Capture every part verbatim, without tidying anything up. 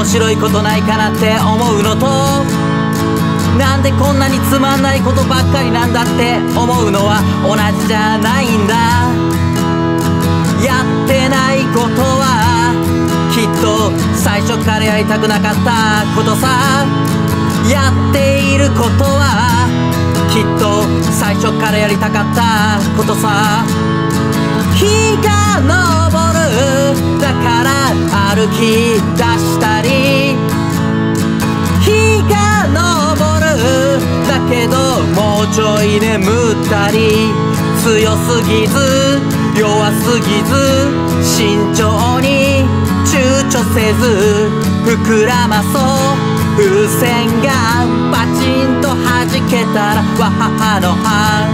面白いことないかなって思うのと、なんでこんなにつまんないことばっかりなんだって思うのは同じじゃないんだ。やってないことはきっと最初からやりたくなかったことさ。やっていることはきっと最初からやりたかったことさ。日が昇るだから歩き出したり、日が昇るだけどもうちょい眠ったり、強すぎず弱すぎず慎重に躊躇せず膨らまそう。風船がパチンと弾けたらわははのは。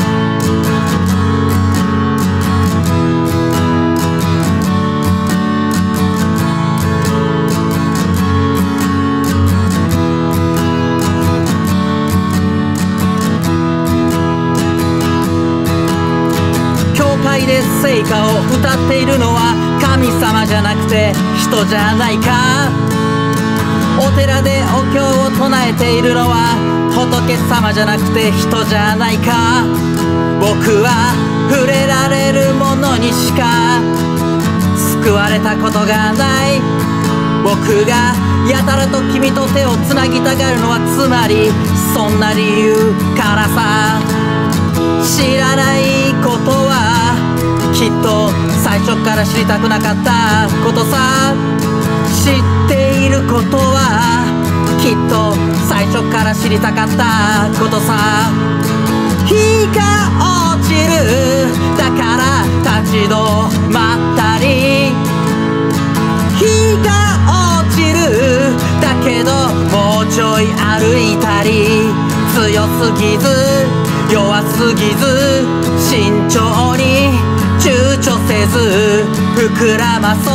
教会で聖歌を歌っているのは神様じゃなくて人じゃないか。お寺でお経を唱えているのは仏様じゃなくて人じゃないか。僕は触れられるものにしか救われたことがない。僕がやたらと君と手をつなぎたがるのはつまりそんな理由からさ。知らないことはきっと最初から知りたくなかったことさ。知っていることはきっと最初から知りたかったことさ。日が落ちるだから立ち止まったり、日が落ちるだけどもうちょい歩いたり、強すぎず弱すぎず慎重に躊躇せず膨らまそう。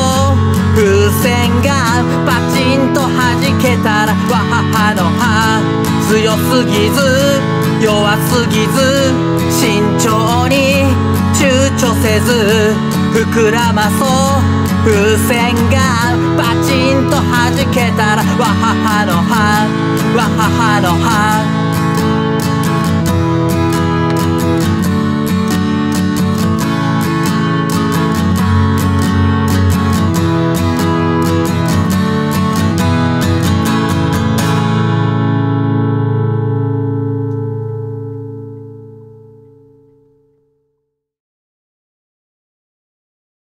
風船がパチンと弾けたらわははのは。強すぎず弱すぎず慎重に躊躇せず膨らまそう。風船がパチンと弾けたらわははのはわははのは。